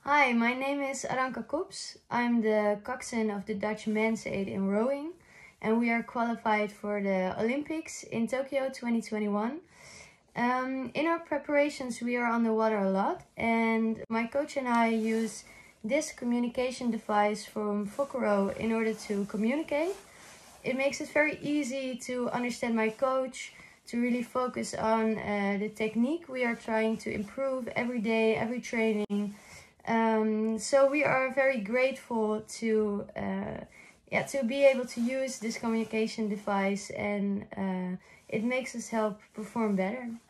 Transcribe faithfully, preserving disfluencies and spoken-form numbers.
Hi, my name is Aranka K O P S. I'm the coxswain of the Dutch men's aid in rowing, and we are qualified for the Olympics in Tokyo twenty twenty-one. Um, in our preparations, we are on the water a lot, and my coach and I use this communication device from VOKKERO in order to communicate. It makes it very easy to understand my coach, to really focus on uh, the technique we are trying to improve every day, every training. Um, so we are very grateful to uh, yeah to be able to use this communication device, and uh, it makes us help perform better.